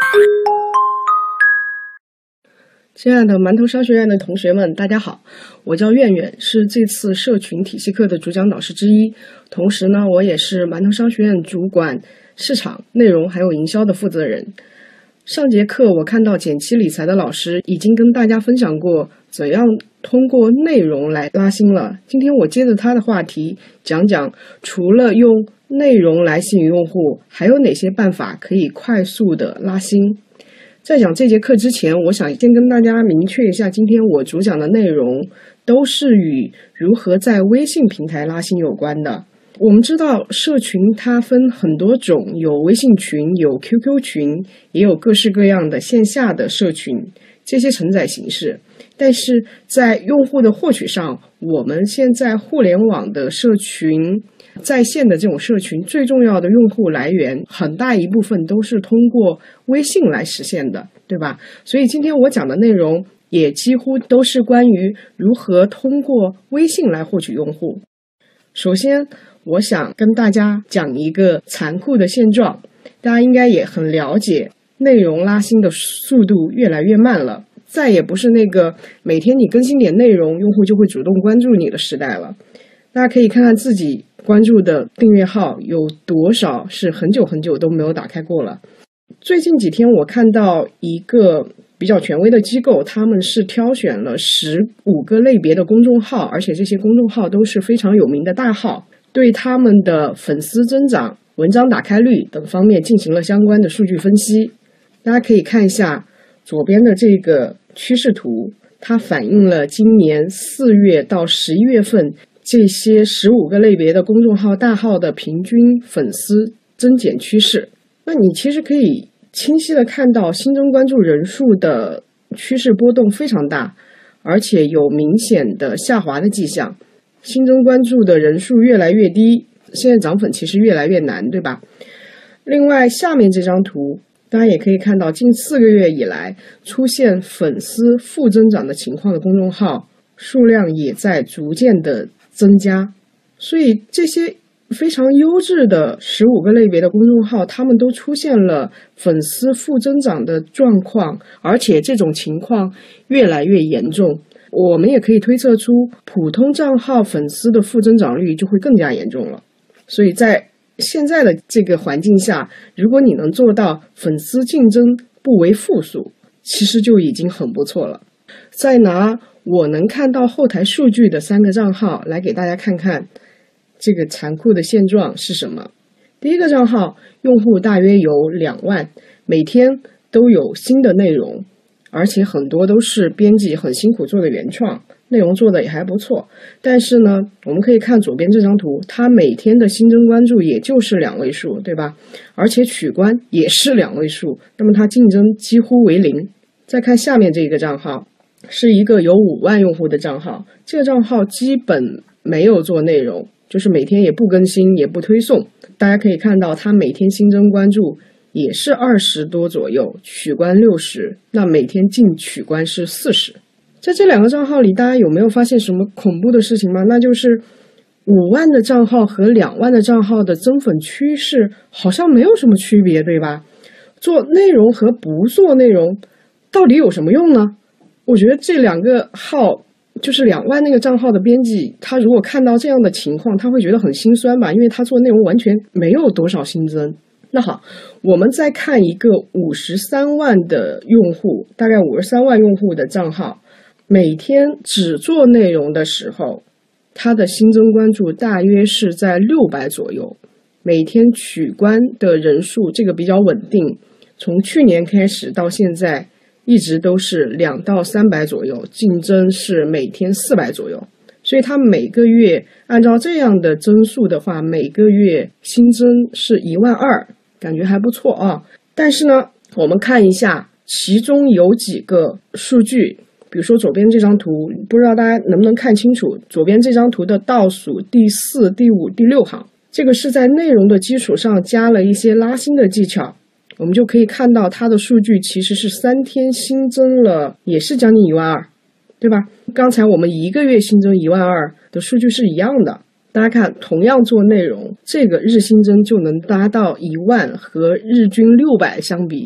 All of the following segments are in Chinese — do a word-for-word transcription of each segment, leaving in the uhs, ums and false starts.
亲爱的馒头商学院的同学们，大家好，我叫苑苑，是这次社群体系课的主讲导师之一，同时呢，我也是馒头商学院主管市场、内容还有营销的负责人。上节课我看到减七理财的老师已经跟大家分享过怎样通过内容来拉新了，今天我接着他的话题讲讲，除了用内容来吸引用户，还有哪些办法可以快速的拉新。在讲这节课之前，我想先跟大家明确一下，今天我主讲的内容都是与如何在微信平台拉新有关的。我们知道社群它分很多种，有微信群，有 Q Q 群，也有各式各样的线下的社群，这些承载形式。但是在用户的获取上，我们现在互联网的社群在线的这种社群最重要的用户来源，很大一部分都是通过微信来实现的，对吧？所以今天我讲的内容也几乎都是关于如何通过微信来获取用户。首先我想跟大家讲一个残酷的现状，大家应该也很了解，内容拉新的速度越来越慢了，再也不是那个每天你更新点内容，用户就会主动关注你的时代了。大家可以看看自己关注的订阅号有多少是很久很久都没有打开过了。最近几天我看到一个比较权威的机构，他们是挑选了十五个类别的公众号，而且这些公众号都是非常有名的大号，对他们的粉丝增长、文章打开率等方面进行了相关的数据分析。大家可以看一下左边的这个趋势图，它反映了今年四月到十一月份这些十五个类别的公众号大号的平均粉丝增减趋势。那你其实可以清晰的看到新增关注人数的趋势波动非常大，而且有明显的下滑的迹象。新增关注的人数越来越低，现在涨粉其实越来越难，对吧？另外下面这张图大家也可以看到，近四个月以来出现粉丝负增长的情况的公众号数量也在逐渐的增加。所以这些非常优质的十五个类别的公众号，他们都出现了粉丝负增长的状况，而且这种情况越来越严重。我们也可以推测出，普通账号粉丝的负增长率就会更加严重了。所以在现在的这个环境下，如果你能做到粉丝竞争不为负数，其实就已经很不错了。再拿我能看到后台数据的三个账号来给大家看看这个残酷的现状是什么。第一个账号用户大约有两万，每天都有新的内容，而且很多都是编辑很辛苦做的原创，内容做的也还不错。但是呢，我们可以看左边这张图，它每天的新增关注也就是两位数，对吧？而且取关也是两位数，那么它竞争几乎为零。再看下面这个账号，是一个有五万用户的账号，这个账号基本没有做内容，就是每天也不更新也不推送。大家可以看到它每天新增关注也是二十多左右，取关六十，那每天净取关是四十。在这两个账号里，大家有没有发现什么恐怖的事情吗？那就是五万的账号和两万的账号的增粉趋势好像没有什么区别，对吧？做内容和不做内容到底有什么用呢？我觉得这两个号，就是两万那个账号的编辑，他如果看到这样的情况，他会觉得很心酸吧，因为他做内容完全没有多少新增。那好，我们再看一个五十三万的用户，大概五十三万用户的账号，每天只做内容的时候，他的新增关注大约是在六百左右，每天取关的人数这个比较稳定，从去年开始到现在一直都是两到三百左右，竞争是每天四百左右。所以他每个月按照这样的增速的话，每个月新增是一万二，感觉还不错啊。但是呢，我们看一下其中有几个数据，比如说左边这张图，不知道大家能不能看清楚，左边这张图的倒数第四、第五、第六行，这个是在内容的基础上加了一些拉新的技巧，我们就可以看到它的数据其实是三天新增了，也是将近一万二，对吧？刚才我们一个月新增一万二的数据是一样的。大家看，同样做内容，这个日新增就能达到一万，和日均六百相比，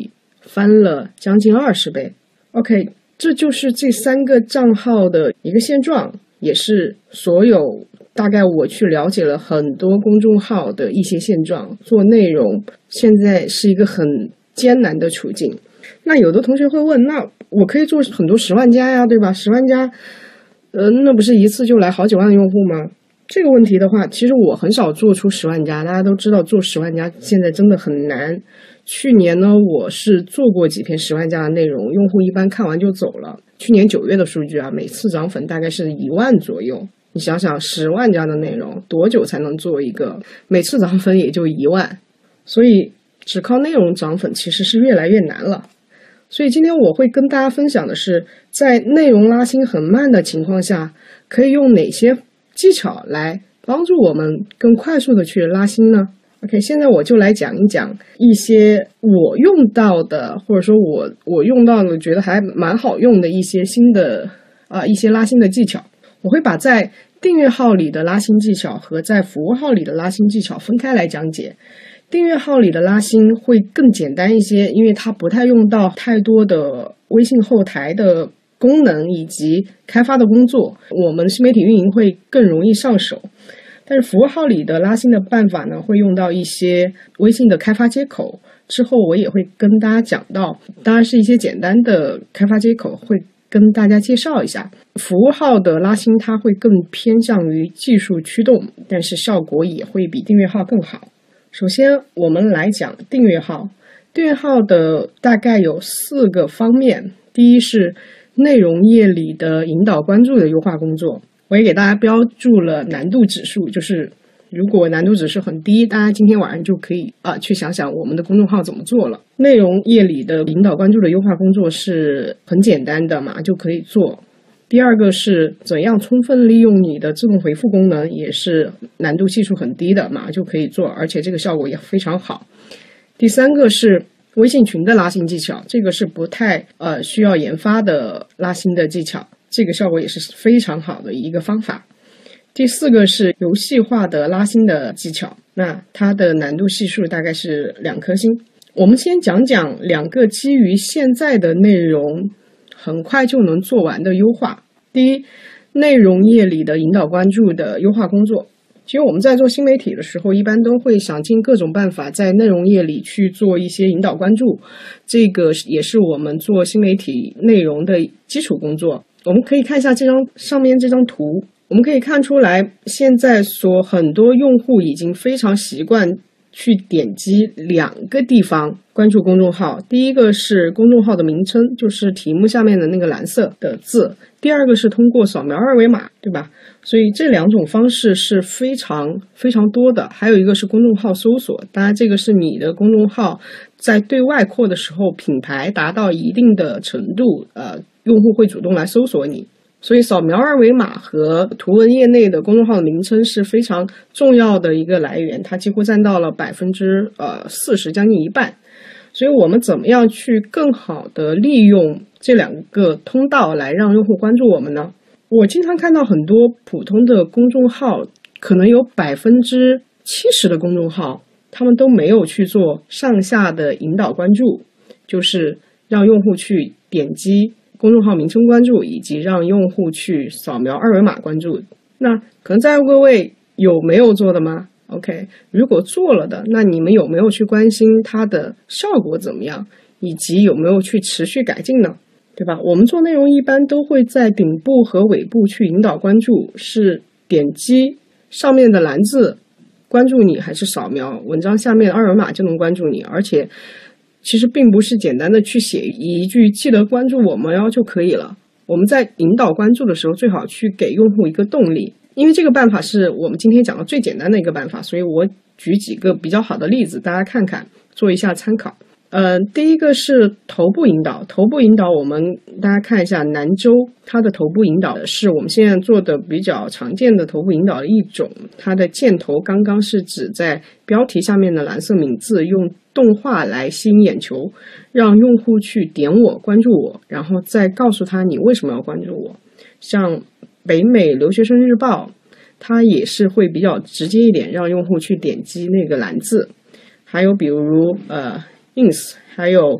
翻了将近二十倍。 OK， 这就是这三个账号的一个现状，也是所有大概我去了解了很多公众号的一些现状，做内容现在是一个很艰难的处境。那有的同学会问，那我可以做很多十万加呀，对吧？十万加呃，那不是一次就来好几万用户吗？这个问题的话，其实我很少做出十万加，大家都知道做十万加现在真的很难。去年呢，我是做过几篇十万加的内容，用户一般看完就走了。去年九月的数据啊，每次涨粉大概是一万左右。你想想，十万加的内容多久才能做一个？每次涨粉也就一万，所以只靠内容涨粉其实是越来越难了。所以今天我会跟大家分享的是，在内容拉新很慢的情况下，可以用哪些技巧来帮助我们更快速的去拉新呢？ OK， 现在我就来讲一讲一些我用到的，或者说我我用到的觉得还蛮好用的一些新的啊、呃、一些拉新的技巧。我会把在订阅号里的拉新技巧和在服务号里的拉新技巧分开来讲解。订阅号里的拉新会更简单一些，因为它不太用到太多的微信后台的功能以及开发的工作，我们新媒体运营会更容易上手。但是服务号里的拉新的办法呢，会用到一些微信的开发接口，之后我也会跟大家讲到，当然是一些简单的开发接口会跟大家介绍一下。服务号的拉新它会更偏向于技术驱动，但是效果也会比订阅号更好。首先我们来讲订阅号，订阅号的大概有四个方面。第一是内容页里的引导关注的优化工作，我也给大家标注了难度指数，就是如果难度指数很低，大家今天晚上就可以啊、呃、去想想我们的公众号怎么做了。内容页里的引导关注的优化工作是很简单的嘛，就可以做。第二个是怎样充分利用你的自动回复功能，也是难度系数很低的嘛，就可以做，而且这个效果也非常好。第三个是微信群的拉新技巧，这个是不太呃需要研发的拉新的技巧，这个效果也是非常好的一个方法。第四个是游戏化的拉新的技巧，那它的难度系数大概是两颗星。我们先讲讲两个基于现在的内容很快就能做完的优化。第一，内容页里的引导关注的优化工作。其实我们在做新媒体的时候，一般都会想尽各种办法在内容页里去做一些引导关注，这个也是我们做新媒体内容的基础工作。我们可以看一下这张上面这张图，我们可以看出来，现在所很多用户已经非常习惯去点击两个地方关注公众号。第一个是公众号的名称，就是题目下面的那个蓝色的字，第二个是通过扫描二维码，对吧？所以这两种方式是非常非常多的。还有一个是公众号搜索，当然这个是你的公众号在对外扩的时候，品牌达到一定的程度，呃，用户会主动来搜索你。所以扫描二维码和图文页内的公众号的名称是非常重要的一个来源，它几乎占到了百分之呃四十，将近一半。所以我们怎么样去更好的利用这两个通道来让用户关注我们呢？我经常看到很多普通的公众号，可能有百分之七十的公众号，他们都没有去做上下的引导关注，就是让用户去点击公众号名称关注，以及让用户去扫描二维码关注。那可能在各位有没有做的吗？ OK， 如果做了的，那你们有没有去关心它的效果怎么样，以及有没有去持续改进呢？对吧？我们做内容一般都会在顶部和尾部去引导关注，是点击上面的蓝字关注你，还是扫描文章下面的二维码就能关注你。而且其实并不是简单的去写一句记得关注我们哟就可以了，我们在引导关注的时候最好去给用户一个动力，因为这个办法是我们今天讲的最简单的一个办法，所以我举几个比较好的例子大家看看，做一下参考。呃，第一个是头部引导，头部引导我们大家看一下南州，它的头部引导是我们现在做的比较常见的头部引导的一种，它的箭头刚刚是指在标题下面的蓝色名字，用动画来吸引眼球，让用户去点我关注我，然后再告诉他你为什么要关注我。像北美留学生日报，它也是会比较直接一点，让用户去点击那个蓝字。还有比如呃ins， 还有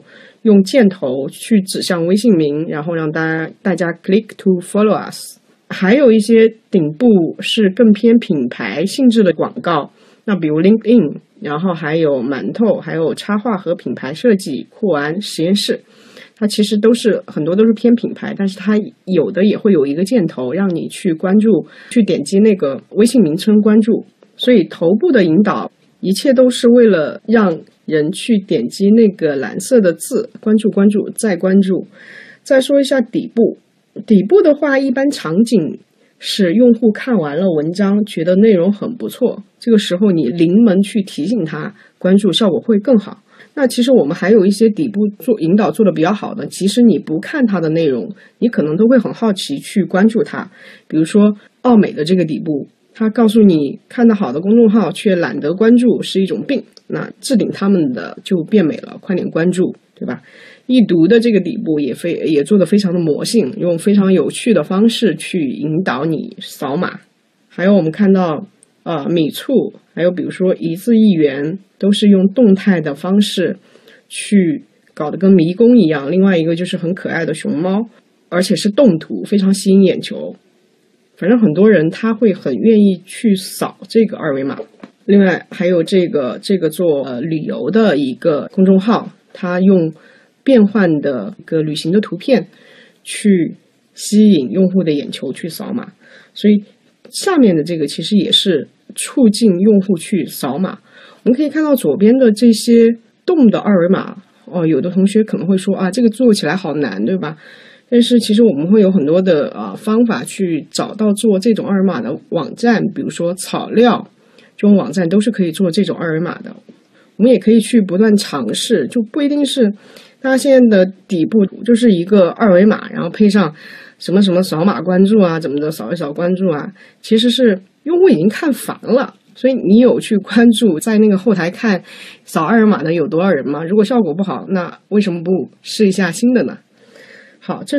用箭头去指向微信名，然后让大家大家 click to follow us。还有一些顶部是更偏品牌性质的广告，那比如 LinkedIn， 然后还有馒头，还有插画和品牌设计酷玩实验室，它其实都是很多都是偏品牌，但是它有的也会有一个箭头让你去关注，去点击那个微信名称关注。所以头部的引导一切都是为了让人去点击那个蓝色的字关注关注再关注。再说一下底部，底部的话一般场景是用户看完了文章觉得内容很不错，这个时候你临门去提醒他关注，效果会更好。那其实我们还有一些底部做引导做得比较好的，即使你不看它的内容，你可能都会很好奇去关注它。比如说奥美的这个底部，它告诉你看得好的公众号却懒得关注是一种病，那置顶他们的就变美了，快点关注，对吧？易读的这个底部也非也做得非常的魔性，用非常有趣的方式去引导你扫码。还有我们看到呃米醋，还有比如说一字一元，都是用动态的方式去搞得跟迷宫一样。另外一个就是很可爱的熊猫，而且是动图，非常吸引眼球。反正很多人他会很愿意去扫这个二维码。另外还有这个这个做呃旅游的一个公众号，他用变换的一个旅行的图片去吸引用户的眼球去扫码，所以下面的这个其实也是促进用户去扫码。我们可以看到左边的这些动的二维码，哦，有的同学可能会说啊，这个做起来好难，对吧？但是其实我们会有很多的呃方法去找到做这种二维码的网站，比如说草料这种网站都是可以做这种二维码的。我们也可以去不断尝试，就不一定是它现在的底部就是一个二维码，然后配上什么什么扫码关注啊，怎么的扫一扫关注啊，其实是用户已经看烦了。所以你有去关注，在那个后台看扫二维码的有多少人吗？如果效果不好，那为什么不试一下新的呢？好，这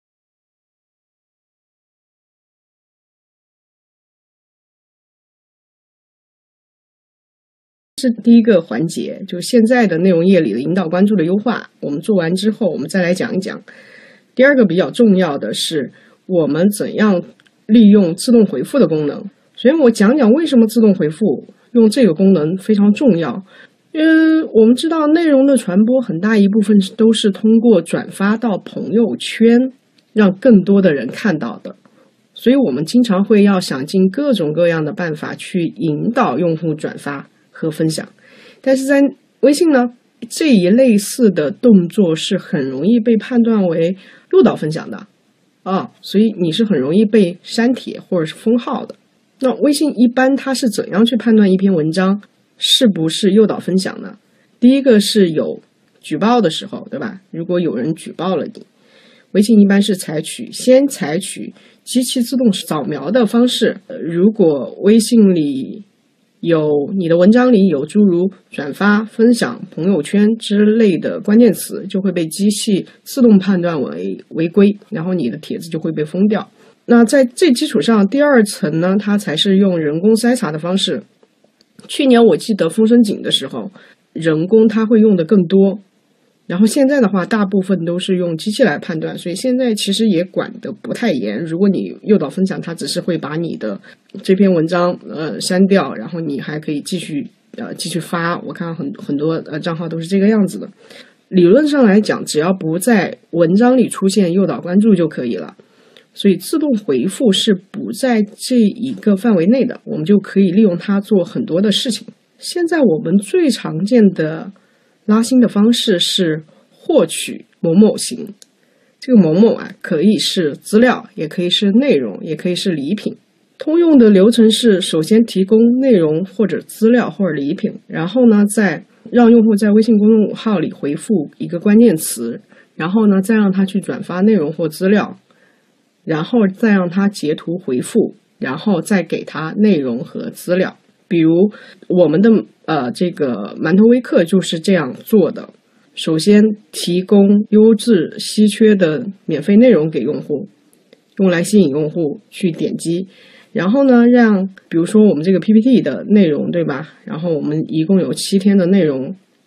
是第一个环节，就是现在的内容页里的引导关注的优化。我们做完之后，我们再来讲一讲。第二个比较重要的是，我们怎样利用自动回复的功能。首先我讲讲为什么自动回复用这个功能非常重要。因为我们知道内容的传播很大一部分都是通过转发到朋友圈，让更多的人看到的。所以我们经常会要想尽各种各样的办法去引导用户转发和分享。但是在微信呢，这一类似的动作是很容易被判断为诱导分享的啊，所以你是很容易被删帖或者是封号的。那微信一般它是怎样去判断一篇文章是不是诱导分享呢？第一个是有举报的时候，对吧？如果有人举报了你，微信一般是采取先采取机器自动扫描的方式。如果微信里有你的文章里有诸如转发、分享、朋友圈之类的关键词，就会被机器自动判断为违规，然后你的帖子就会被封掉。那在这基础上，第二层呢，它才是用人工筛查的方式。去年我记得风声紧的时候，人工它会用的更多，然后现在的话大部分都是用机器来判断，所以现在其实也管得不太严。如果你诱导分享，它只是会把你的这篇文章呃删掉，然后你还可以继续呃继续发。我看很很多呃账号都是这个样子的。理论上来讲，只要不在文章里出现诱导关注就可以了。所以自动回复是不在这一个范围内的，我们就可以利用它做很多的事情。现在我们最常见的拉新的方式是获取某某型，这个某某啊，可以是资料，也可以是内容，也可以是礼品。通用的流程是首先提供内容或者资料或者礼品，然后呢再让用户在微信公众号里回复一个关键词，然后呢再让他去转发内容或资料，然后再让他截图回复，然后再给他内容和资料。比如我们的呃这个馒头微课就是这样做的。首先提供优质稀缺的免费内容给用户，用来吸引用户去点击。然后呢，让比如说我们这个 P P T 的内容，对吧？然后我们一共有七天的内容，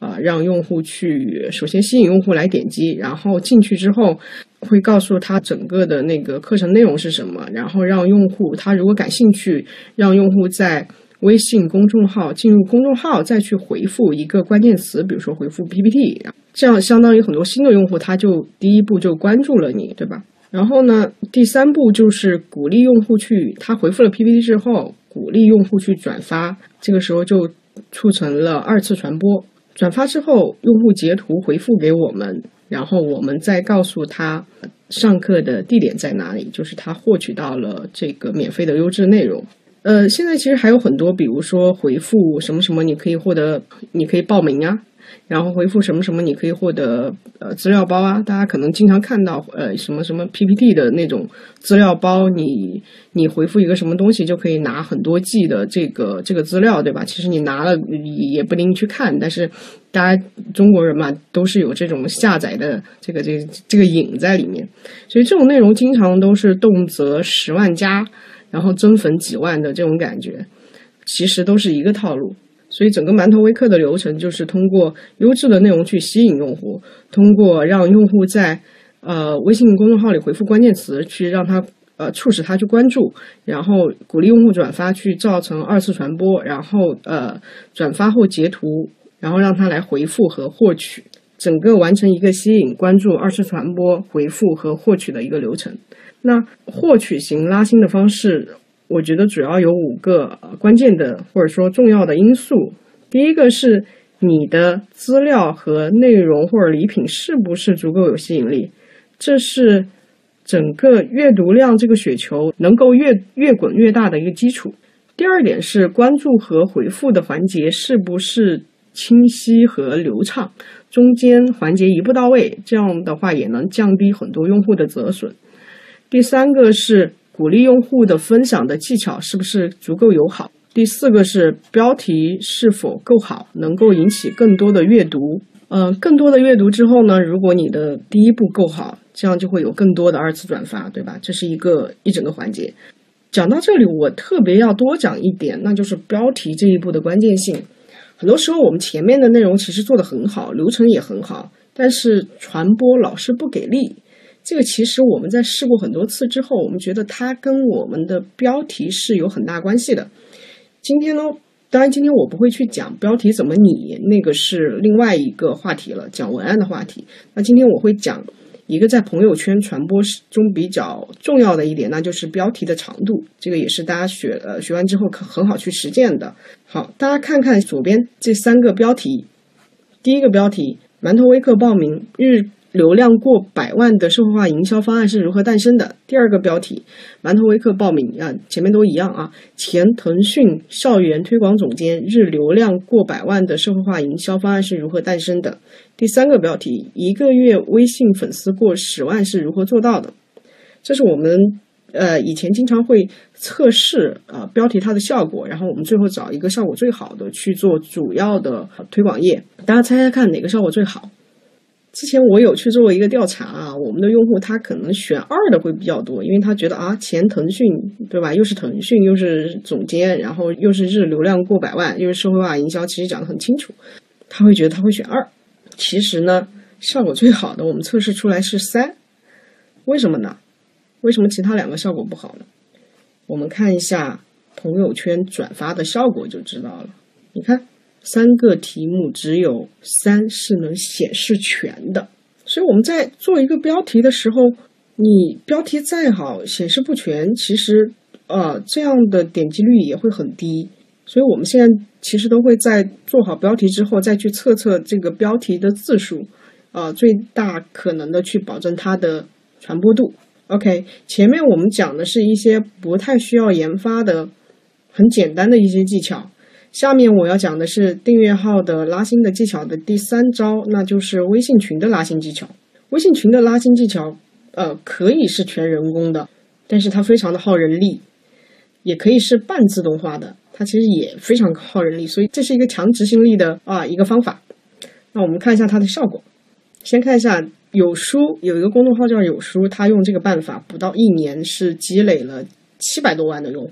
呃，让用户去首先吸引用户来点击，然后进去之后会告诉他整个的那个课程内容是什么，然后让用户他如果感兴趣，让用户在微信公众号进入公众号再去回复一个关键词，比如说回复 P P T， 这样相当于很多新的用户他就第一步就关注了你，对吧？然后呢，第三步就是鼓励用户去，他回复了 P P T 之后鼓励用户去转发，这个时候就促成了二次传播。转发之后用户截图回复给我们，然后我们再告诉他上课的地点在哪里，就是他获取到了这个免费的优质内容。呃，现在其实还有很多，比如说回复什么什么你可以获得，你可以报名啊，然后回复什么什么你可以获得呃资料包啊，大家可能经常看到呃什么什么 P P T 的那种资料包，你你回复一个什么东西就可以拿很多 G 的这个这个资料，对吧？其实你拿了也不一定去看，但是大家中国人嘛都是有这种下载的这个这个这个瘾在里面，所以这种内容经常都是动辄十万加，然后增粉几万的这种感觉，其实都是一个套路。所以整个馒头微课的流程就是通过优质的内容去吸引用户，通过让用户在呃微信公众号里回复关键词去让他呃促使他去关注，然后鼓励用户转发去造成二次传播，然后呃转发后截图，然后让他来回复和获取，整个完成一个吸引、关注、二次传播、回复和获取的一个流程。那获取型拉新的方式我觉得主要有五个关键的或者说重要的因素。第一个是你的资料和内容或者礼品是不是足够有吸引力，这是整个阅读量这个雪球能够越越滚越大的一个基础。第二点是关注和回复的环节是不是清晰和流畅，中间环节一步到位，这样的话也能降低很多用户的折损。第三个是鼓励用户的分享的技巧是不是足够友好。第四个是标题是否够好，能够引起更多的阅读。呃，更多的阅读之后呢，如果你的第一步够好，这样就会有更多的二次转发，对吧？这是一个一整个环节。讲到这里，我特别要多讲一点，那就是标题这一步的关键性。很多时候我们前面的内容其实做得很好，流程也很好，但是传播老是不给力。这个其实我们在试过很多次之后，我们觉得它跟我们的标题是有很大关系的。今天呢，当然今天我不会去讲标题怎么拟，那个是另外一个话题了，讲文案的话题。那今天我会讲一个在朋友圈传播中比较重要的一点，那就是标题的长度。这个也是大家学呃学完之后很好去实践的。好，大家看看左边这三个标题。第一个标题，馒头微课报名日流量过百万的社会化营销方案是如何诞生的。第二个标题，馒头微课报名啊，前面都一样啊。前腾讯校园推广总监，日流量过百万的社会化营销方案是如何诞生的。第三个标题，一个月微信粉丝过十万是如何做到的。这是我们呃以前经常会测试呃标题它的效果，然后我们最后找一个效果最好的去做主要的推广页。大家猜猜看哪个效果最好？之前我有去做一个调查啊，我们的用户他可能选二的会比较多，因为他觉得啊，前腾讯对吧，又是腾讯又是总监，然后又是日流量过百万，又是社会化营销，其实讲得很清楚，他会觉得他会选二。其实呢，效果最好的我们测试出来是三，为什么呢？为什么其他两个效果不好呢？我们看一下朋友圈转发的效果就知道了。你看三个题目只有三是能显示全的，所以我们在做一个标题的时候，你标题再好显示不全，其实呃这样的点击率也会很低。所以我们现在其实都会在做好标题之后再去测测这个标题的字数，呃最大可能的去保证它的传播度。 OK， 前面我们讲的是一些不太需要研发的很简单的一些技巧，下面我要讲的是订阅号的拉新的技巧的第三招，那就是微信群的拉新技巧。微信群的拉新技巧呃，可以是全人工的，但是它非常的耗人力，也可以是半自动化的，它其实也非常耗人力，所以这是一个强执行力的啊一个方法。那我们看一下它的效果。先看一下有书，有一个公众号叫有书，他用这个办法不到一年是积累了七百多万的用户。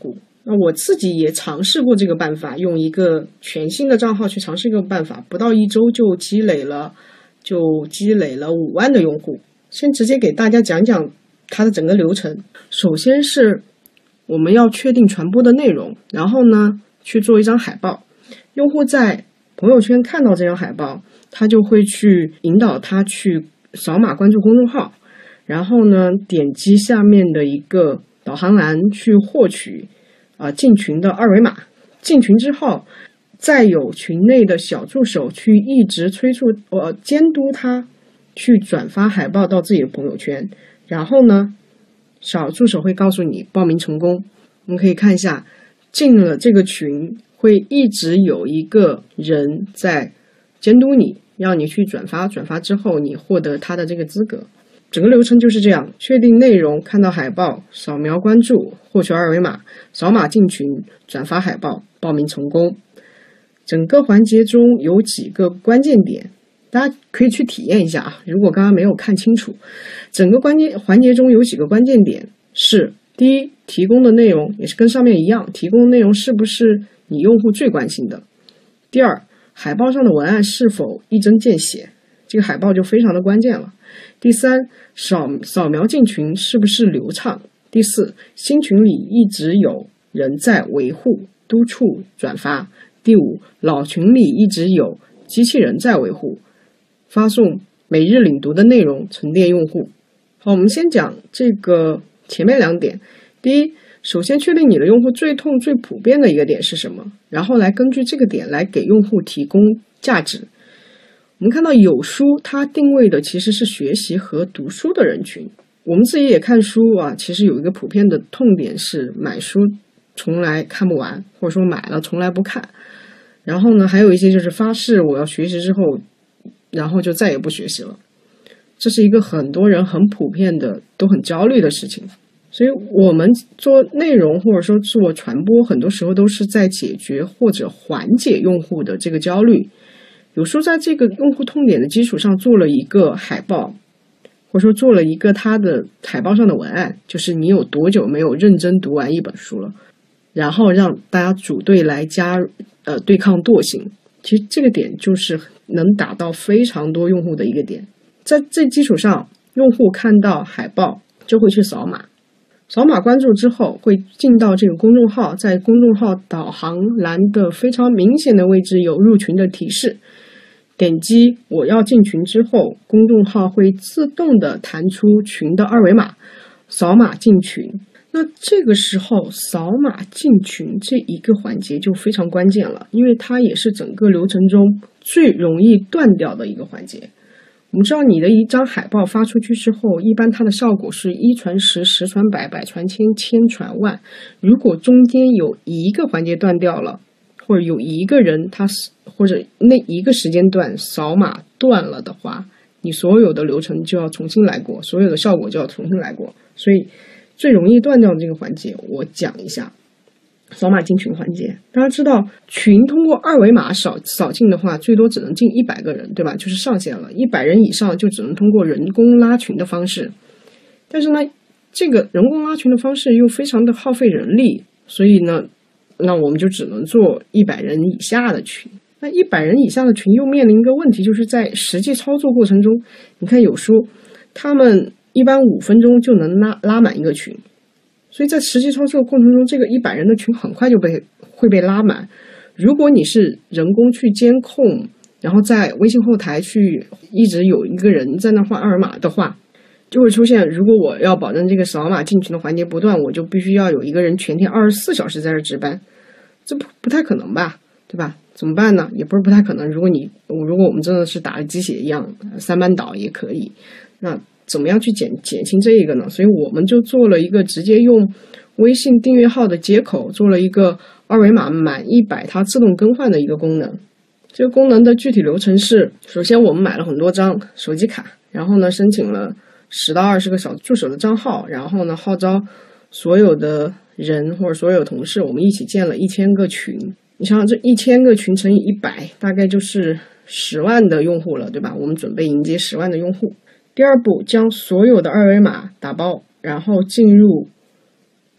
那我自己也尝试过这个办法，用一个全新的账号去尝试这个办法，不到一周就积累了就积累了五万的用户。先直接给大家讲讲它的整个流程。首先是我们要确定传播的内容，然后呢去做一张海报。用户在朋友圈看到这张海报，他就会去引导他去扫码关注公众号，然后呢点击下面的一个导航栏去获取啊、呃、进群的二维码。进群之后，再有群内的小助手去一直催促呃监督他去转发海报到自己的朋友圈，然后呢小助手会告诉你报名成功。我们可以看一下，进了这个群会一直有一个人在监督你，让你去转发，转发之后你获得他的这个资格。整个流程就是这样，确定内容，看到海报，扫描关注，获取二维码，扫码进群，转发海报，报名成功。整个环节中有几个关键点，大家可以去体验一下啊。如果刚刚没有看清楚，整个关键环节中有几个关键点是：第一，提供的内容也是跟上面一样，提供的内容是不是你用户最关心的；第二，海报上的文案是否一针见血，这个海报就非常的关键了；第三，扫扫描进群是不是流畅；第四，新群里一直有人在维护、督促转发；第五，老群里一直有机器人在维护，发送每日领读的内容沉淀用户。好，我们先讲这个前面两点。第一，首先确定你的用户最痛最普遍的一个点是什么，然后来根据这个点来给用户提供价值。我们看到有书它定位的其实是学习和读书的人群，我们自己也看书啊，其实有一个普遍的痛点是买书从来看不完，或者说买了从来不看。然后呢，还有一些就是发誓我要学习之后，然后就再也不学习了。这是一个很多人很普遍的都很焦虑的事情。所以我们做内容或者说做传播，很多时候都是在解决或者缓解用户的这个焦虑。有时候在这个用户痛点的基础上做了一个海报，或者说做了一个它的海报上的文案，就是你有多久没有认真读完一本书了，然后让大家组队来加呃对抗惰性。其实这个点就是能打到非常多用户的一个点。在这基础上，用户看到海报就会去扫码，扫码关注之后会进到这个公众号，在公众号导航栏的非常明显的位置有入群的提示，点击我要进群之后，公众号会自动的弹出群的二维码，扫码进群。那这个时候扫码进群这一个环节就非常关键了，因为它也是整个流程中最容易断掉的一个环节。我们知道你的一张海报发出去之后，一般它的效果是一传十，十传百，百传千，千传万。如果中间有一个环节断掉了，或者有一个人他或者那一个时间段扫码断了的话，你所有的流程就要重新来过，所有的效果就要重新来过。所以最容易断掉的这个环节我讲一下，扫码进群环节。大家知道群通过二维码扫扫进的话，最多只能进一百个人，对吧？就是上限了，一百人以上就只能通过人工拉群的方式。但是呢，这个人工拉群的方式又非常的耗费人力，所以呢，那我们就只能做一百人以下的群。那一百人以下的群又面临一个问题，就是在实际操作过程中，你看有书他们一般五分钟就能拉拉满一个群，所以在实际操作过程中，这个一百人的群很快就被会被拉满。如果你是人工去监控，然后在微信后台去一直有一个人在那换二维码的话，就会出现，如果我要保证这个扫码进群的环节不断，我就必须要有一个人全天二十四小时在这值班，这不不太可能吧，对吧？怎么办呢？也不是不太可能。如果你如果我们真的是打了鸡血一样三班倒也可以，那怎么样去减减轻这一个呢？所以我们就做了一个直接用微信订阅号的接口，做了一个二维码满一百它自动更换的一个功能。这个功能的具体流程是，首先我们买了很多张手机卡，然后呢申请了十到二十个小助手的账号，然后呢号召所有的人或者所有同事，我们一起建了一千个群。你想想这一千个群乘以一百，大概就是十万的用户了，对吧？我们准备迎接十万的用户。第二步，将所有的二维码打包，然后进入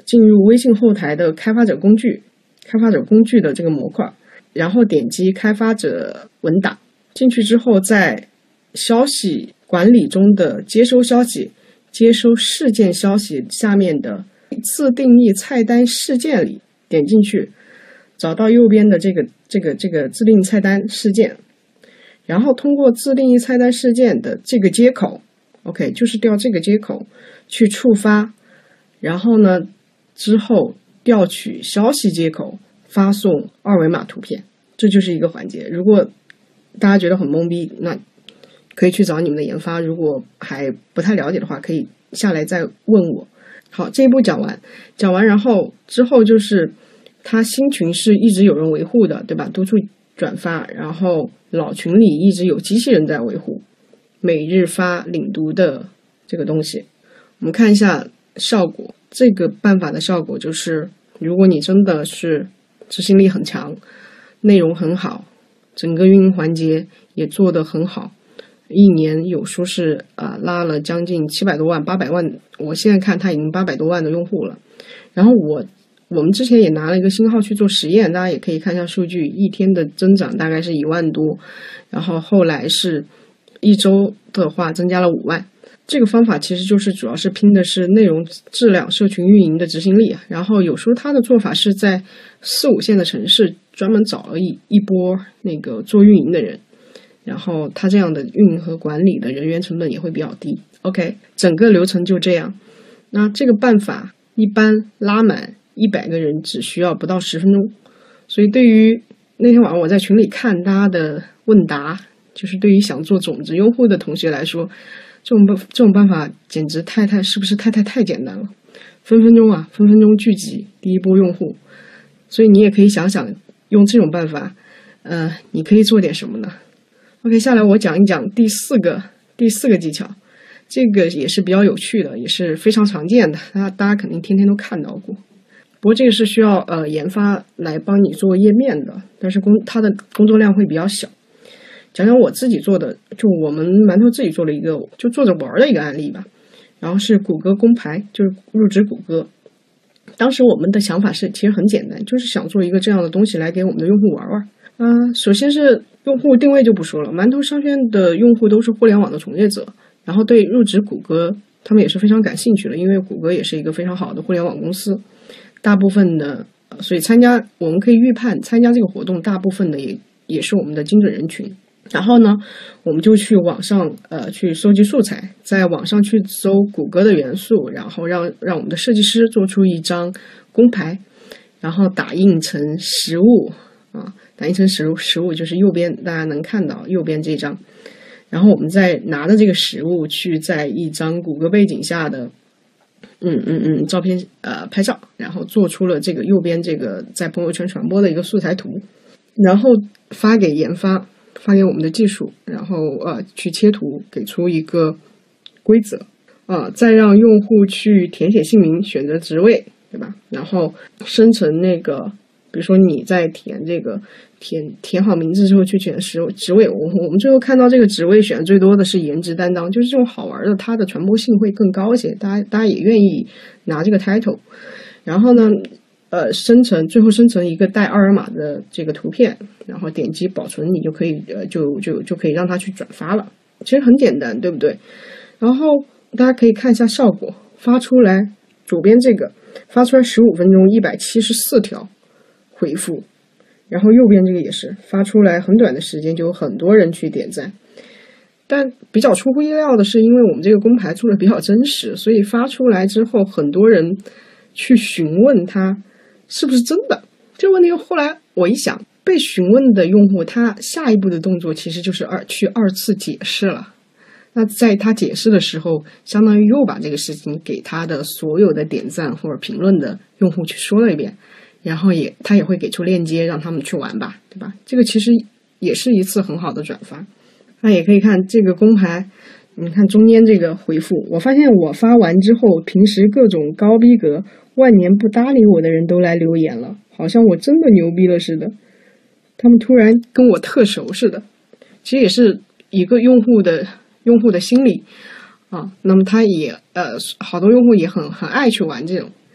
进入微信后台的开发者工具，开发者工具的这个模块，然后点击开发者文档，进去之后在消息管理中的接收消息、接收事件消息下面的自定义菜单事件里点进去，找到右边的这个这个这个自定义菜单事件，然后通过自定义菜单事件的这个接口 OK 就是调这个接口去触发，然后呢之后调取消息接口发送二维码图片，这就是一个环节。如果大家觉得很懵逼，那可以去找你们的研发，如果还不太了解的话可以下来再问我。好，这一步讲完讲完然后之后就是它新群是一直有人维护的，对吧？督促转发，然后老群里一直有机器人在维护，每日发领读的这个东西。我们看一下效果，这个办法的效果就是，如果你真的是执行力很强，内容很好，整个运营环节也做得很好，一年有说是啊、呃、拉了将近七百多万八百万，我现在看它已经八百多万的用户了。然后我我们之前也拿了一个新号去做实验，大家也可以看一下数据，一天的增长大概是一万多，然后后来是一周的话增加了五万。这个方法其实就是主要是拼的是内容质量、社群运营的执行力。然后有时候他的做法是在四五线的城市专门找了一一波那个做运营的人，然后他这样的运营和管理的人员成本也会比较低。 OK 整个流程就这样。那这个办法一般拉满一百个人只需要不到十分钟，所以对于那天晚上我在群里看大家的问答，就是对于想做种子用户的同学来说，这种这种办法简直太太是不是太太太简单了？分分钟啊，分分钟聚集第一波用户。所以你也可以想想用这种办法，呃，你可以做点什么呢 ？OK， 下来我讲一讲第四个第四个技巧，这个也是比较有趣的，也是非常常见的，大家大家肯定天天都看到过。不过这个是需要呃研发来帮你做页面的，但是工它的工作量会比较小。讲讲我自己做的，就我们馒头自己做了一个就做着玩的一个案例吧。然后是谷歌公牌，就是入职谷歌。当时我们的想法是其实很简单，就是想做一个这样的东西来给我们的用户玩玩。啊、呃，首先是用户定位就不说了，馒头商学院的用户都是互联网的从业者，然后对入职谷歌他们也是非常感兴趣的，因为谷歌也是一个非常好的互联网公司。大部分的，所以参加我们可以预判参加这个活动，大部分的也也是我们的精准人群。然后呢，我们就去网上呃去收集素材，在网上去搜谷歌的元素，然后让让我们的设计师做出一张工牌，然后打印成实物啊，打印成实物，实物就是右边大家能看到右边这张，然后我们再拿着这个实物去在一张谷歌背景下的嗯嗯嗯照片呃拍照，然后做出了这个右边这个在朋友圈传播的一个素材图，然后发给研发。发给我们的技术，然后呃去切图，给出一个规则啊、呃，再让用户去填写姓名，选择职位，对吧？然后生成那个，比如说你在填这个填填好名字之后去选职职位，我我们最后看到这个职位选最多的是颜值担当，就是这种好玩的，它的传播性会更高一些，大家大家也愿意拿这个 title。然后呢？呃，生成最后生成一个带二维码的这个图片，然后点击保存，你就可以呃就就就可以让它去转发了。其实很简单，对不对？然后大家可以看一下效果，发出来左边这个发出来十五分钟一百七十四条回复，然后右边这个也是发出来很短的时间就有很多人去点赞。但比较出乎意料的是，因为我们这个公牌做的比较真实，所以发出来之后很多人去询问他是不是真的？这个问题后来我一想，被询问的用户他下一步的动作其实就是二去二次解释了。那在他解释的时候，相当于又把这个事情给他的所有的点赞或者评论的用户去说了一遍，然后也他也会给出链接让他们去玩吧，对吧？这个其实也是一次很好的转发。那也可以看这个公牌，你看中间这个回复，我发现我发完之后，平时各种高逼格万年不搭理我的人都来留言了，好像我真的牛逼了似的，他们突然跟我特熟似的。其实也是一个用户的用户的心理啊，那么他也呃好多用户也很很爱去玩这种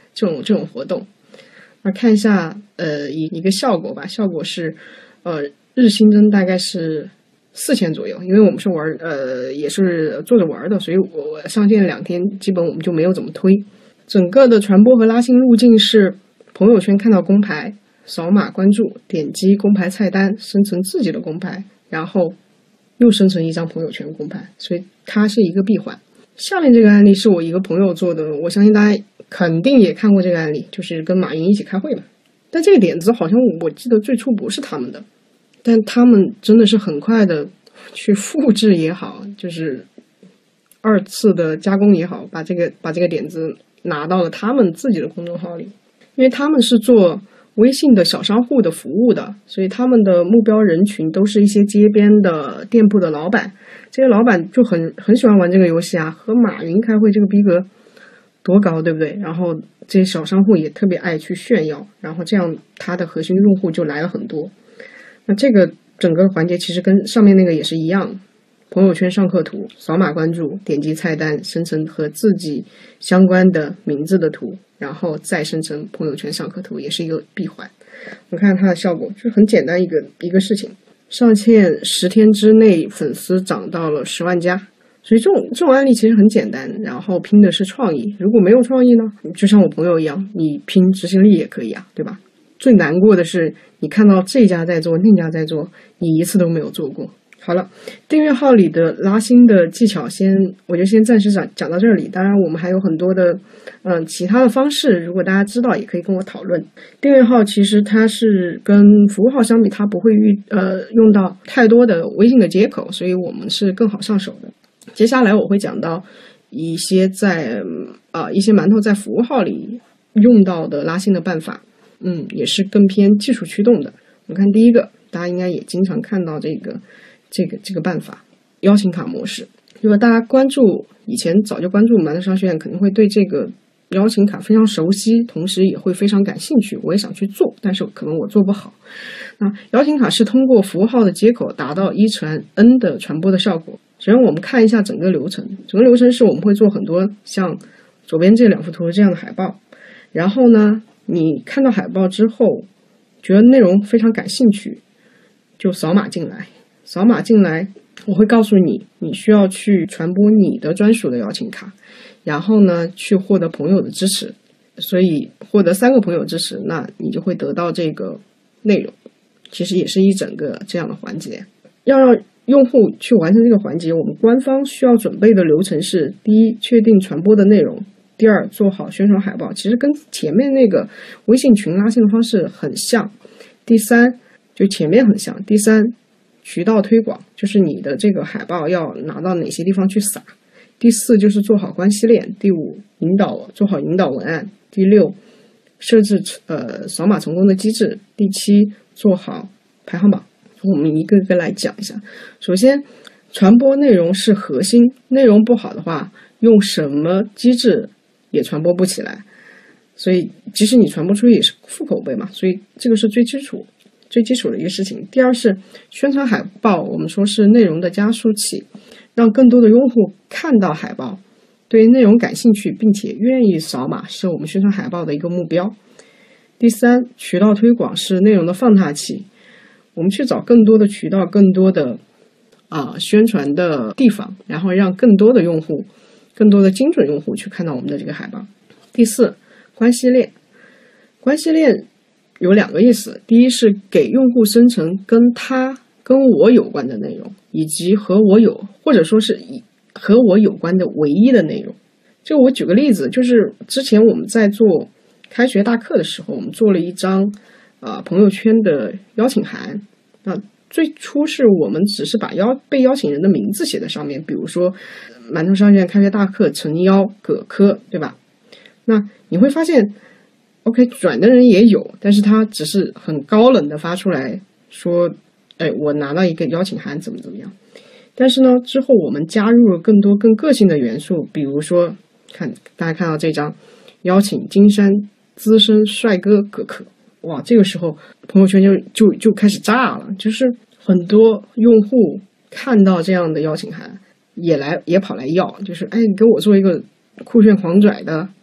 这种这种活动。那看一下呃一一个效果吧，效果是呃日新增大概是四千左右，因为我们是玩呃也是做着玩的，所以我上线两天基本我们就没有怎么推。整个的传播和拉新路径是朋友圈看到公牌，扫码关注，点击公牌菜单，生成自己的公牌，然后又生成一张朋友圈公牌，所以它是一个闭环。下面这个案例是我一个朋友做的，我相信大家肯定也看过这个案例，就是跟马云一起开会嘛。但这个点子好像我记得最初不是他们的，但他们真的是很快的去复制也好，就是二次的加工也好，把这个把这个点子拿到了他们自己的公众号里。因为他们是做微信的小商户的服务的，所以他们的目标人群都是一些街边的店铺的老板。这些老板就很很喜欢玩这个游戏啊，和马云开会这个逼格多高，对不对？然后这些小商户也特别爱去炫耀，然后这样他的核心用户就来了很多。那这个整个环节其实跟上面那个也是一样，朋友圈上课图，扫码关注，点击菜单，生成和自己相关的名字的图，然后再生成朋友圈上课图，也是一个闭环。我看它的效果就是很简单一个一个事情，上线十天之内粉丝涨到了十万加，所以这种这种案例其实很简单，然后拼的是创意。如果没有创意呢，就像我朋友一样，你拼执行力也可以啊，对吧？最难过的是你看到这家在做，那家在做，你一次都没有做过。好了，订阅号里的拉新的技巧先我就先暂时讲讲到这里，当然我们还有很多的嗯、呃、其他的方式，如果大家知道也可以跟我讨论。订阅号其实它是跟服务号相比，它不会遇呃用到太多的微信的接口，所以我们是更好上手的。接下来我会讲到一些在啊、呃、一些馒头在服务号里用到的拉新的办法，嗯，也是更偏技术驱动的。我们看第一个，大家应该也经常看到这个这个这个办法，邀请卡模式。如果大家关注以前早就关注馒头商学院，肯定会对这个邀请卡非常熟悉，同时也会非常感兴趣。我也想去做，但是可能我做不好。那邀请卡是通过服务号的接口达到一乘 N 的传播的效果。首先我们看一下整个流程，整个流程是我们会做很多像左边这两幅图这样的海报，然后呢，你看到海报之后觉得内容非常感兴趣，就扫码进来。扫码进来，我会告诉你，你需要去传播你的专属的邀请卡，然后呢，去获得朋友的支持。所以获得三个朋友支持，那你就会得到这个内容。其实也是一整个这样的环节。要让用户去完成这个环节，我们官方需要准备的流程是：第一，确定传播的内容；第二，做好宣传海报。其实跟前面那个微信群拉新的方式很像。第三，就前面很像。第三，渠道推广，就是你的这个海报要拿到哪些地方去撒。第四，就是做好关系链。第五，引导做好引导文案。第六，设置呃扫码成功的机制。第七，做好排行榜。我们一个个来讲一下。首先，传播内容是核心，内容不好的话，用什么机制也传播不起来。所以即使你传播出去也是负口碑嘛，所以这个是最基础最基础的一个事情。第二是宣传海报，我们说是内容的加速器，让更多的用户看到海报，对内容感兴趣，并且愿意扫码，是我们宣传海报的一个目标。第三，渠道推广是内容的放大器，我们去找更多的渠道，更多的啊、呃、宣传的地方，然后让更多的用户，更多的精准用户去看到我们的这个海报。第四，关系链，关系链有两个意思，第一是给用户生成跟他跟我有关的内容，以及和我有或者说是和我有关的唯一的内容。这个我举个例子，就是之前我们在做开学大课的时候，我们做了一张啊、呃、朋友圈的邀请函。那最初是我们只是把邀被邀请人的名字写在上面，比如说馒头商学院开学大课诚邀葛科，对吧？那你会发现 OK 转的人也有，但是他只是很高冷的发出来说，哎，我拿到一个邀请函怎么怎么样。但是呢，之后我们加入了更多更个性的元素，比如说看大家看到这张邀请金山资深帅哥葛可，哇，这个时候朋友圈就就就开始炸了，就是很多用户看到这样的邀请函也来也跑来要，就是哎，你给我做一个酷炫狂拽的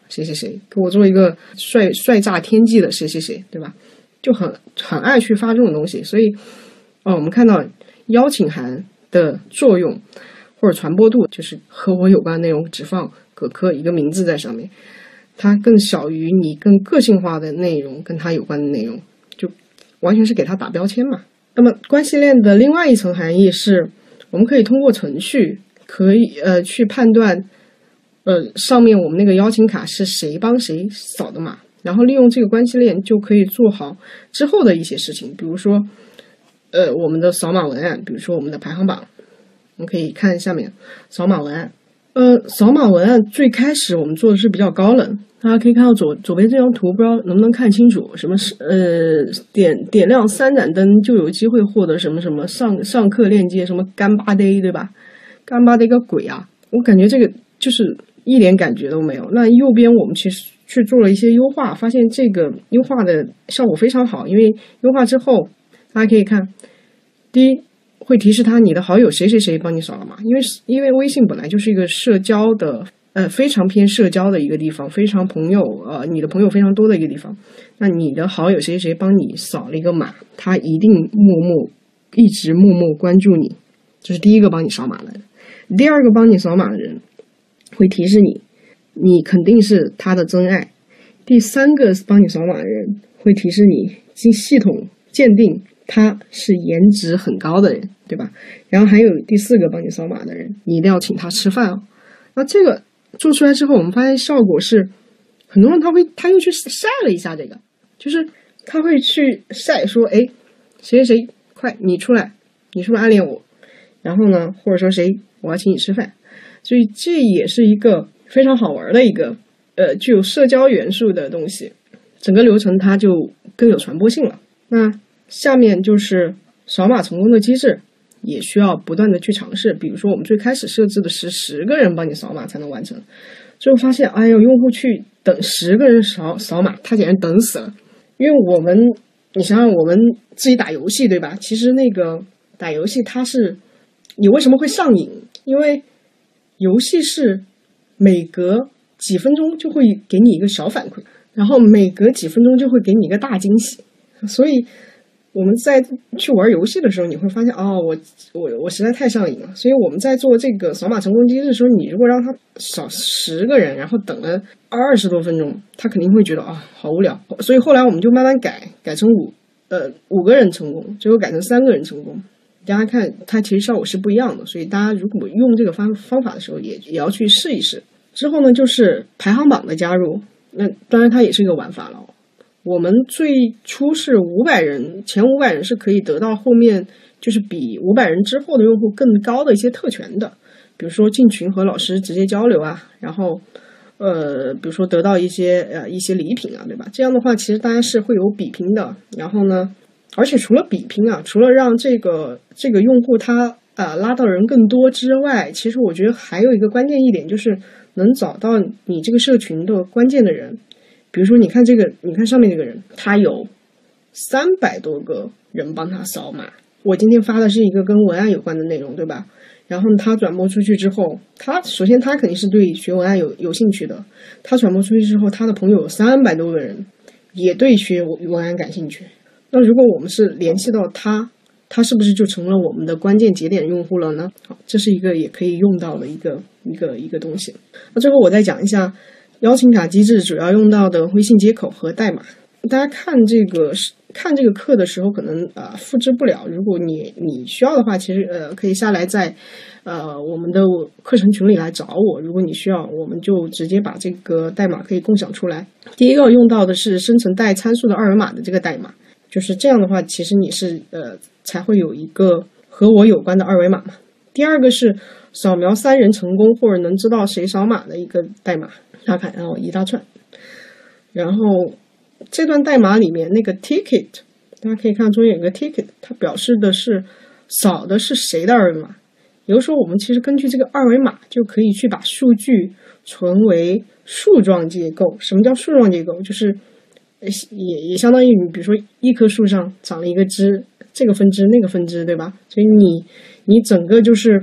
谁谁谁，给我做一个帅帅炸天际的谁谁谁，对吧？就很很爱去发这种东西。所以哦，我们看到邀请函的作用或者传播度，就是和我有关的内容只放葛科一个名字在上面，它更小于你更个性化的内容跟它有关的内容，就完全是给它打标签嘛。那么关系链的另外一层含义是，我们可以通过程序可以呃去判断呃上面我们那个邀请卡是谁帮谁扫的码，然后利用这个关系链就可以做好之后的一些事情，比如说呃我们的扫码文案，比如说我们的排行榜，我们可以看下面扫码文案。呃，扫码文案最开始我们做的是比较高冷，大家可以看到左左边这张图，不知道能不能看清楚，什么是呃点点亮三盏灯就有机会获得什么什么上上课链接，什么干巴爹，对吧？干巴爹个鬼啊！我感觉这个就是一点感觉都没有。那右边我们其实去做了一些优化，发现这个优化的效果非常好，因为优化之后大家可以看，第一，会提示他你的好友谁谁谁帮你扫了码，因为因为微信本来就是一个社交的呃非常偏社交的一个地方，非常朋友呃你的朋友非常多的一个地方，那你的好友谁谁谁帮你扫了一个码，他一定默默一直默默关注你，这是第一个帮你扫码的。第二个帮你扫码的人会提示你，你肯定是他的真爱。第三个帮你扫码的人会提示你，经系统鉴定他是颜值很高的人，对吧？然后还有第四个帮你扫码的人，你一定要请他吃饭哦。那这个做出来之后，我们发现效果是，很多人他会他又去晒了一下这个，就是他会去晒说，哎，谁谁谁，快你出来，你是不是暗恋我？然后呢，或者说谁，我要请你吃饭。所以这也是一个非常好玩的一个呃具有社交元素的东西，整个流程它就更有传播性了。那下面就是扫码成功的机制，也需要不断的去尝试。比如说我们最开始设置的是十个人帮你扫码才能完成，最后发现哎呦，用户去等十个人扫扫码，他简直等死了。因为我们你想想我们自己打游戏，对吧？其实那个打游戏它是你为什么会上瘾？因为游戏是每隔几分钟就会给你一个小反馈，然后每隔几分钟就会给你一个大惊喜，所以我们在去玩游戏的时候，你会发现哦，我我我实在太上瘾了。所以我们在做这个扫码成功机制的时候，你如果让他扫十个人，然后等了二十多分钟，他肯定会觉得啊、哦、好无聊。所以后来我们就慢慢改，改成五呃五个人成功，最后改成三个人成功。大家看，它其实效果是不一样的。所以大家如果用这个方方法的时候也，也也要去试一试。之后呢，就是排行榜的加入，那当然它也是一个玩法了。我们最初是五百人，前五百人是可以得到后面就是比五百人之后的用户更高的一些特权的，比如说进群和老师直接交流啊，然后呃，比如说得到一些呃一些礼品啊，对吧？这样的话，其实大家是会有比拼的。然后呢，而且除了比拼啊，除了让这个这个用户他啊、呃、拉到人更多之外，其实我觉得还有一个关键一点就是能找到你这个社群的关键的人。比如说你看这个，你看上面这个人，他有三百多个人帮他扫码。我今天发的是一个跟文案有关的内容，对吧？然后他转播出去之后，他首先他肯定是对学文案有有兴趣的，他转播出去之后，他的朋友有三百多个人也对学文案感兴趣。那如果我们是联系到他，他是不是就成了我们的关键节点用户了呢？好，这是一个也可以用到的一个一个一个东西。那最后我再讲一下邀请卡机制主要用到的微信接口和代码。大家看这个看这个课的时候可能啊、呃、复制不了，如果你你需要的话，其实呃可以下来在呃我们的课程群里来找我，如果你需要，我们就直接把这个代码可以共享出来。第一个用到的是生成带参数的二维码的这个代码，就是这样的话，其实你是呃才会有一个和我有关的二维码嘛。第二个是扫描三人成功或者能知道谁扫码的一个代码，大家看，然后一大串，然后这段代码里面那个 ticket， 大家可以看中间有个 ticket， 它表示的是扫的是谁的二维码。也就是说，我们其实根据这个二维码就可以去把数据存为树状结构。什么叫树状结构？就是也也相当于比如说一棵树上长了一个枝，这个分支那个分支，对吧？所以你你整个就是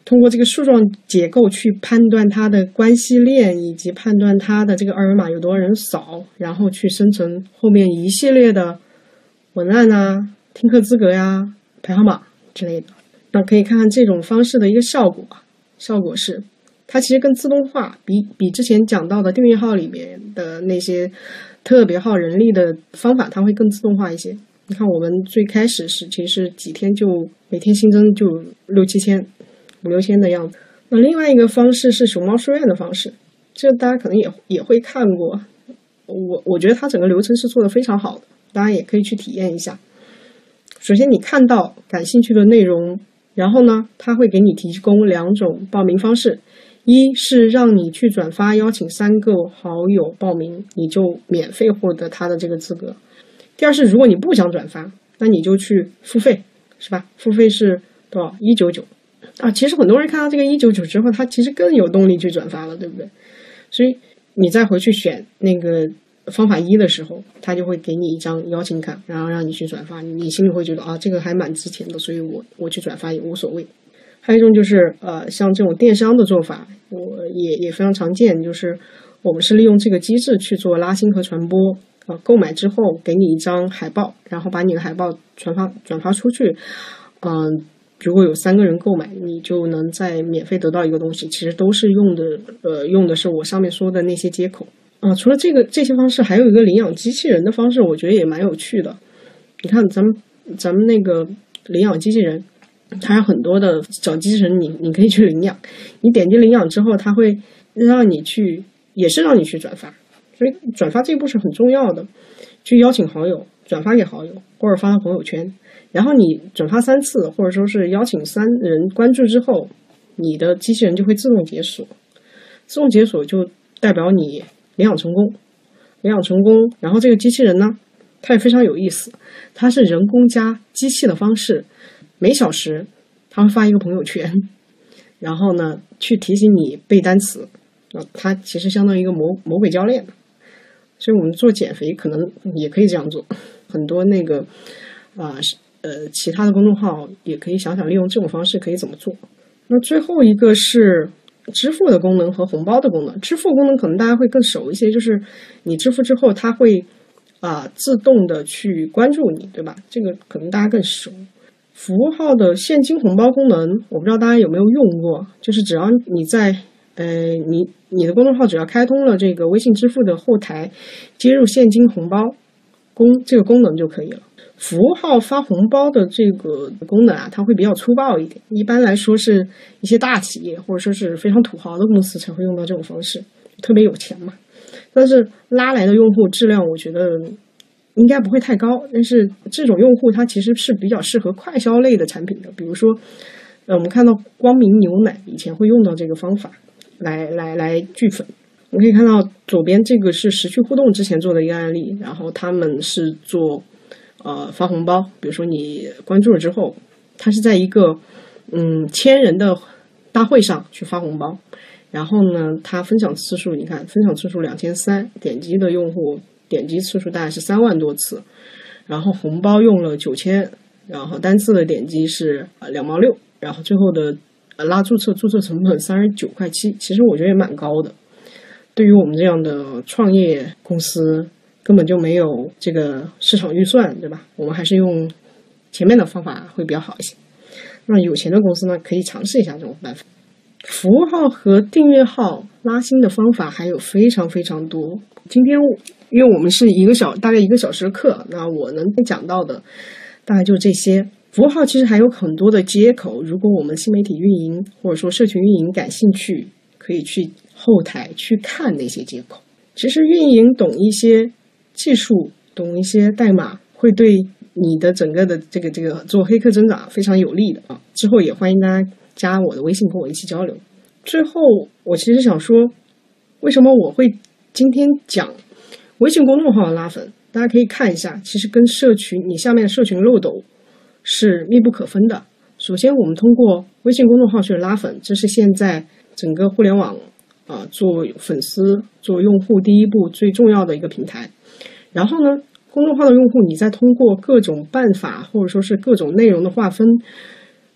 通过这个树状结构去判断它的关系链，以及判断它的这个二维码有多少人扫，然后去生成后面一系列的文案啊、听课资格呀、排行码之类的。那可以看看这种方式的一个效果，效果是它其实更自动化，比比之前讲到的订阅号里面的那些特别耗人力的方法，它会更自动化一些。你看我们最开始是其实几天就每天新增就六七千、五六千的样子。那另外一个方式是熊猫书院的方式，这大家可能也也会看过，我我觉得它整个流程是做得非常好的，大家也可以去体验一下。首先你看到感兴趣的内容，然后呢，它会给你提供两种报名方式，一是让你去转发邀请三个好友报名，你就免费获得他的这个资格。第二是如果你不想转发，那你就去付费，是吧？付费是多少？一百九十九啊。其实很多人看到这个一百九十九之后，他其实更有动力去转发了，对不对？所以你再回去选那个方法一的时候，他就会给你一张邀请卡，然后让你去转发，你心里会觉得啊，这个还蛮值钱的，所以我我去转发也无所谓。还有一种就是呃，像这种电商的做法，我也也非常常见，就是我们是利用这个机制去做拉新和传播。呃，购买之后给你一张海报，然后把你的海报传发转发出去。嗯、呃，如果有三个人购买，你就能再免费得到一个东西。其实都是用的呃用的是我上面说的那些接口。啊、呃，除了这个这些方式，还有一个领养机器人的方式，我觉得也蛮有趣的。你看咱们咱们那个领养机器人，它有很多的小机器人你，你你可以去领养。你点击领养之后，它会让你去，也是让你去转发。所以转发这一步是很重要的，去邀请好友，转发给好友，或者发到朋友圈。然后你转发三次，或者说是邀请三人关注之后，你的机器人就会自动解锁。自动解锁就代表你领养成功，领养成功。然后这个机器人呢，它也非常有意思，它是人工加机器的方式，每小时它会发一个朋友圈，然后呢去提醒你背单词。啊，它其实相当于一个魔魔鬼教练。所以我们做减肥可能也可以这样做，很多那个啊呃其他的公众号也可以想想利用这种方式可以怎么做。那最后一个是支付的功能和红包的功能。支付功能可能大家会更熟一些，就是你支付之后它会啊、呃、自动的去关注你，对吧？这个可能大家更熟。服务号的现金红包功能，我不知道大家有没有用过，就是只要你在呃，你你的公众号只要开通了这个微信支付的后台，接入现金红包功这个功能就可以了。服务号发红包的这个功能啊，它会比较粗暴一点，一般来说是一些大企业或者说是非常土豪的公司才会用到这种方式，特别有钱嘛。但是拉来的用户质量，我觉得应该不会太高，但是这种用户他其实是比较适合快消类的产品的，比如说，呃，我们看到光明牛奶以前会用到这个方法。来来来聚粉。我们可以看到左边这个是时趣互动之前做的一个案例，然后他们是做呃发红包，比如说你关注了之后，他是在一个嗯千人的大会上去发红包，然后呢他分享次数，你看分享次数两千三，点击的用户点击次数大概是三万多次，然后红包用了九千，然后单次的点击是呃两毛六，然后最后的呃，拉注册注册成本三十九块七，其实我觉得也蛮高的。对于我们这样的创业公司，根本就没有这个市场预算，对吧？我们还是用前面的方法会比较好一些。那有钱的公司呢，可以尝试一下这种办法。服务号和订阅号拉新的方法还有非常非常多。今天因为我们是一个小大概一个小时的课，那我能讲到的大概就这些。服务号其实还有很多的接口，如果我们新媒体运营或者说社群运营感兴趣，可以去后台去看那些接口。其实运营懂一些技术，懂一些代码，会对你的整个的这个这个做黑客增长非常有利的啊。之后也欢迎大家加我的微信跟我一起交流。最后我其实想说，为什么我会今天讲微信公众号的拉粉，大家可以看一下，其实跟社群你下面的社群漏斗是密不可分的。首先我们通过微信公众号去拉粉，这是现在整个互联网啊、呃、做粉丝做用户第一步最重要的一个平台。然后呢，公众号的用户你再通过各种办法或者说是各种内容的划分，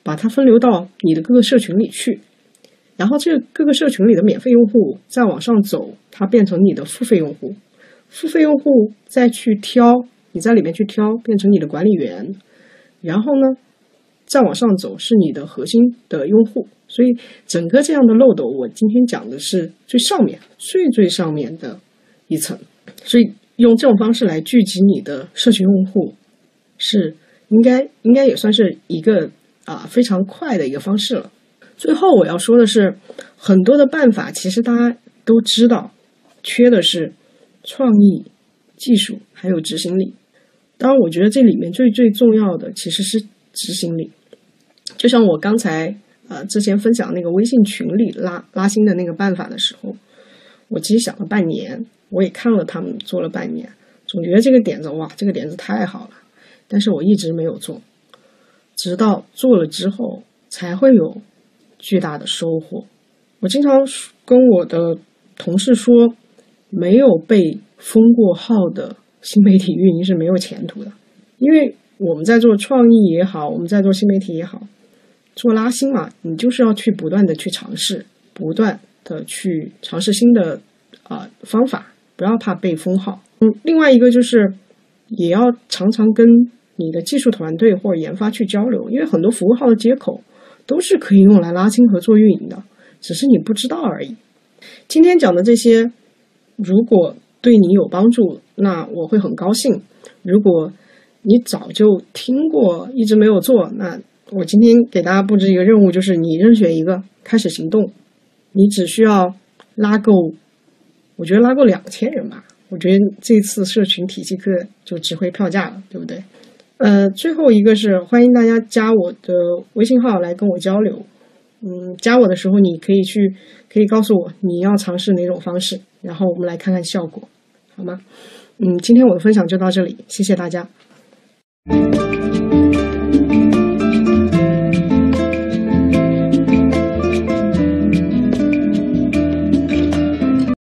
把它分流到你的各个社群里去，然后这各个社群里的免费用户再往上走，它变成你的付费用户，付费用户再去挑，你在里面去挑，变成你的管理员，然后呢再往上走是你的核心的用户。所以整个这样的漏斗，我今天讲的是最上面最最上面的一层。所以用这种方式来聚集你的社群用户，是应该应该也算是一个啊非常快的一个方式了。最后我要说的是，很多的办法其实大家都知道，缺的是创意、技术还有执行力。当然我觉得这里面最最重要的其实是执行力。就像我刚才呃之前分享那个微信群里拉拉新的那个办法的时候，我其实想了半年，我也看了他们做了半年，总觉得这个点子哇这个点子太好了，但是我一直没有做，直到做了之后才会有巨大的收获。我经常跟我的同事说，没有被封过号的新媒体运营是没有前途的。因为我们在做创意也好，我们在做新媒体也好，做拉新嘛，你就是要去不断的去尝试，不断的去尝试新的呃方法，不要怕被封号。嗯，另外一个就是也要常常跟你的技术团队或者研发去交流，因为很多服务号的接口都是可以用来拉新和做运营的，只是你不知道而已。今天讲的这些如果对你有帮助，那我会很高兴。如果你早就听过一直没有做，那我今天给大家布置一个任务，就是你任选一个开始行动。你只需要拉够，我觉得拉够两千人吧，我觉得这次社群体系课就值回票价了，对不对？呃，最后一个是欢迎大家加我的微信号来跟我交流。嗯，加我的时候你可以去可以告诉我你要尝试哪种方式，然后我们来看看效果，好吗？嗯，今天我的分享就到这里，谢谢大家。